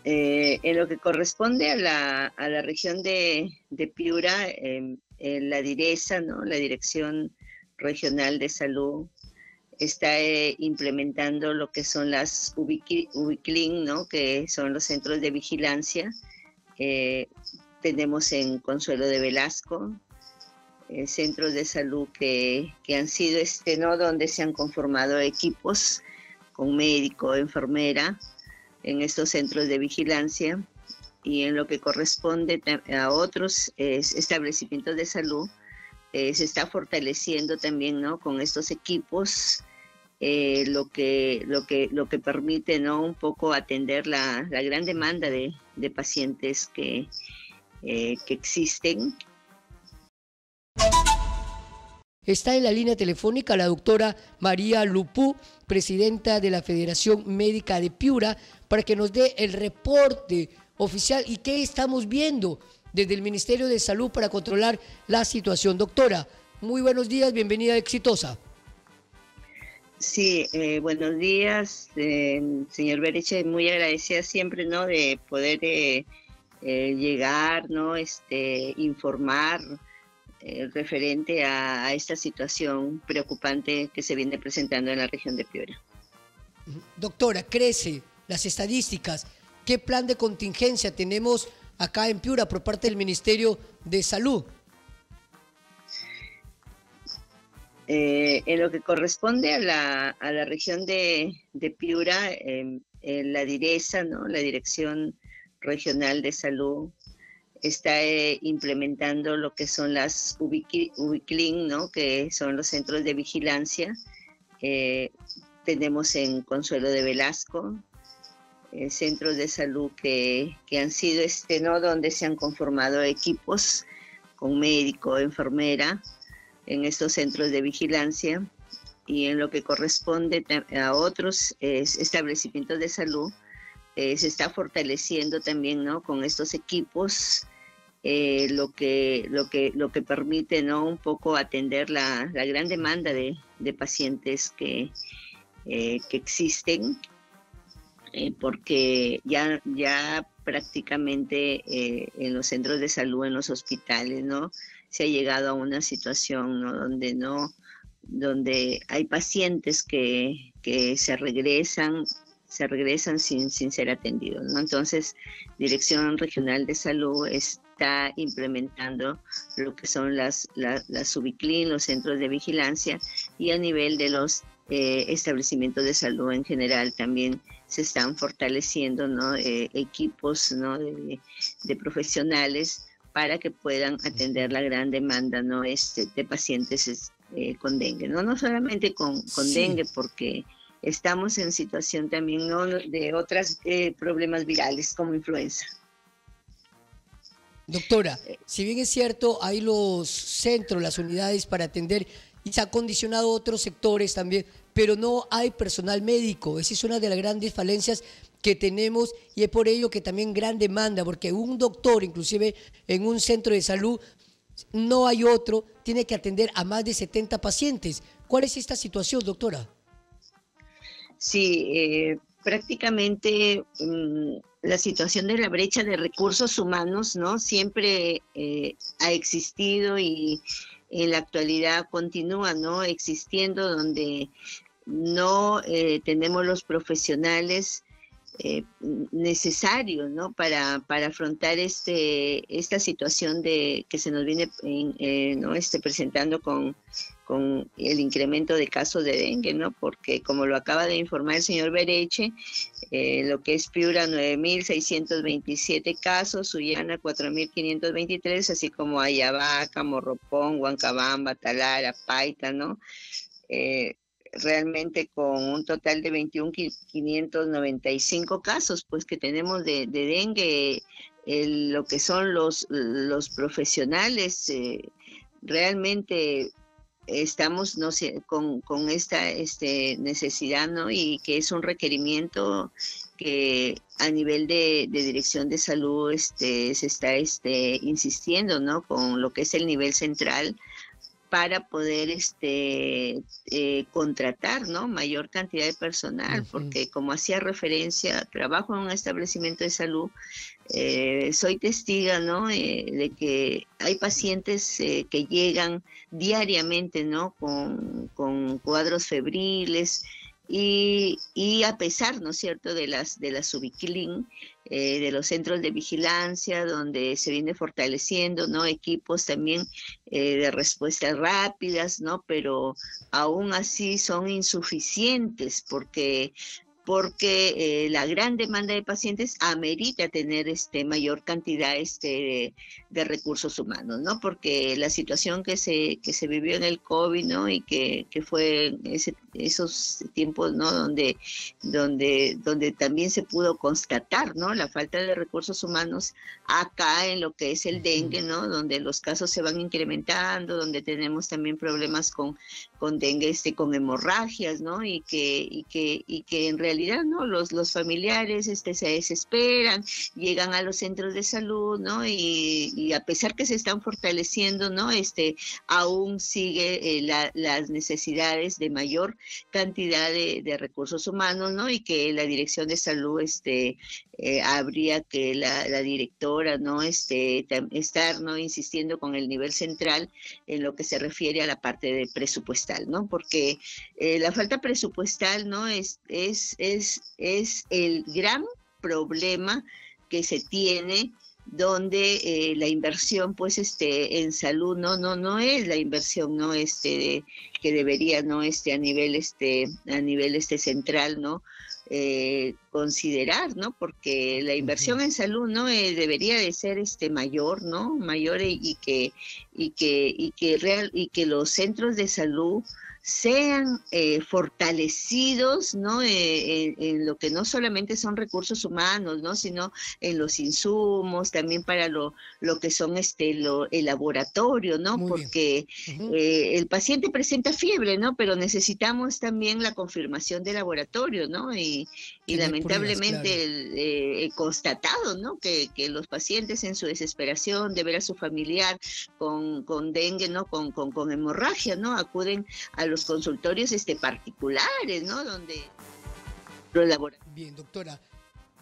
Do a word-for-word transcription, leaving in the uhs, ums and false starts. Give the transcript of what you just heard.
Eh, en lo que corresponde a la, a la región de, de Piura, eh, eh, la DIRESA, ¿no? La Dirección Regional de Salud, está eh, implementando lo que son las UBICLIN, ¿no? Que son los centros de vigilancia. Eh, tenemos en Consuelo de Velasco, eh, centros de salud que, que han sido, este, ¿no? Donde se han conformado equipos con médico, enfermera, en estos centros de vigilancia. Y en lo que corresponde a otros eh, establecimientos de salud, eh, se está fortaleciendo también, ¿no? Con estos equipos, eh, lo, que, lo, que, lo que permite, ¿no? Un poco atender la, la gran demanda de, de pacientes que, eh, que existen. Está en la línea telefónica la doctora María Lupú, presidenta de la Federación Médica de Piura, para que nos dé el reporte oficial y qué estamos viendo desde el Ministerio de Salud para controlar la situación. Doctora, muy buenos días, bienvenida Exitosa. Sí, eh, buenos días, eh, señor Bereche, muy agradecida siempre, ¿no? De poder eh, eh, llegar, ¿no? Este, informar eh, referente a, a esta situación preocupante que se viene presentando en la región de Piura. Doctora, crece las estadísticas. ¿Qué plan de contingencia tenemos acá en Piura por parte del Ministerio de Salud? Eh, en lo que corresponde a la, a la región de, de Piura, eh, eh, la DIRESA, ¿no? La Dirección Regional de Salud, está eh, implementando lo que son las UBICLIN, ¿no? Que son los centros de vigilancia. Eh, tenemos en Consuelo de Velasco, eh, centros de salud que, que han sido, este, ¿no? Donde se han conformado equipos con médico, enfermera, en estos centros de vigilancia. Y en lo que corresponde a otros eh, establecimientos de salud, eh, se está fortaleciendo también, ¿no? Con estos equipos, eh, lo, que, lo, que, lo que permite, ¿no? Un poco atender la, la gran demanda de, de pacientes que, eh, que existen, eh, porque ya, ya prácticamente eh, en los centros de salud, en los hospitales, ¿no? Se ha llegado a una situación, ¿no? Donde no, donde hay pacientes que, que se regresan, se regresan sin, sin ser atendidos, ¿no? Entonces, Dirección Regional de Salud está implementando lo que son las, las, las UBICLIN, los centros de vigilancia, y a nivel de los eh, establecimientos de salud en general también se están fortaleciendo, ¿no? Eh, equipos, ¿no? de, de profesionales para que puedan atender la gran demanda, ¿no? este, de pacientes eh, con dengue, ¿no? No solamente con, con sí. dengue, porque estamos en situación también, ¿no? de otros eh, problemas virales como influenza. Doctora, si bien es cierto, hay los centros, las unidades para atender y se ha condicionado otros sectores también, pero no hay personal médico. Esa es una de las grandes falencias que tenemos y es por ello que también gran demanda, porque un doctor, inclusive en un centro de salud, no hay otro, tiene que atender a más de setenta pacientes. ¿Cuál es esta situación, doctora? Sí, eh, prácticamente um, la situación de la brecha de recursos humanos, ¿no? Siempre eh, ha existido y en la actualidad continúa, ¿no? existiendo, donde no eh, tenemos los profesionales eh, necesarios, ¿no? para, para afrontar este, esta situación de, que se nos viene eh, ¿no? este, presentando con, con el incremento de casos de dengue, ¿no? Porque como lo acaba de informar el señor Bereche, eh, lo que es Piura, nueve mil seiscientos veintisiete casos, Sullana, cuatro mil quinientos veintitrés, así como Ayabaca, Morropón, Huancabamba, Talara, Paita, ¿no? Eh, realmente con un total de veintiún mil quinientos noventa y cinco casos, pues que tenemos de, de dengue, el, lo que son los, los profesionales, eh, realmente estamos no sé, con, con esta este, necesidad, ¿no? Y que es un requerimiento que a nivel de, de Dirección de Salud este, se está este, insistiendo, ¿no? Con lo que es el nivel central, para poder este eh, contratar, ¿no?, mayor cantidad de personal, Ujú. porque como hacía referencia, trabajo en un establecimiento de salud, eh, soy testiga, ¿no?, eh, de que hay pacientes eh, que llegan diariamente, ¿no?, con, con cuadros febriles, y, y a pesar, ¿no es cierto?, de las de las Ubiquilin, eh, de los centros de vigilancia, donde se viene fortaleciendo, ¿no?, equipos también eh, de respuestas rápidas, ¿no?, pero aún así son insuficientes porque porque eh, la gran demanda de pacientes amerita tener este, mayor cantidad este, de, de recursos humanos, ¿no? Porque la situación que se, que se vivió en el COVID, ¿no?, y que, que fue ese, esos tiempos, ¿no?, donde, donde, donde también se pudo constatar, ¿no?, la falta de recursos humanos acá en lo que es el dengue, ¿no?, donde los casos se van incrementando, donde tenemos también problemas con, con dengue, este, con hemorragias, ¿no?, y que, y que, y que en realidad, ¿no?, los, los familiares este, se desesperan, llegan a los centros de salud, ¿no?, y, y a pesar que se están fortaleciendo, ¿no?, este, aún sigue eh, la, las necesidades de mayor cantidad de, de recursos humanos, ¿no?, y que la Dirección de Salud este, eh, habría que la, la directora, ¿no?, este, estar, ¿no?, insistiendo con el nivel central en lo que se refiere a la parte de presupuestal, ¿no?, porque eh, la falta presupuestal, ¿no?, es, es, es, es el gran problema que se tiene, donde eh, la inversión pues este en salud no no no es la inversión, no este de, que debería, no este a nivel este a nivel este central, no eh, considerar, no, porque la inversión Ujú. en salud no eh, debería de ser este mayor, no mayor, y, y que y que y que real y que los centros de salud sean eh, fortalecidos, ¿no?, eh, en, en lo que no solamente son recursos humanos, ¿no?, sino en los insumos, también para lo, lo que son este, lo, el laboratorio, ¿no?, Muy bien. porque Ujú. eh, el paciente presenta fiebre, ¿no?, pero necesitamos también la confirmación de laboratorio, ¿no?, y, y Tener pruebas, claro. lamentablemente el, eh, he constatado, ¿no?, que, que los pacientes en su desesperación de ver a su familiar con, con dengue, ¿no?, con, con, con hemorragia, ¿no?, acuden a los consultorios este, particulares, ¿no?, donde los laboratorios. Bien, doctora.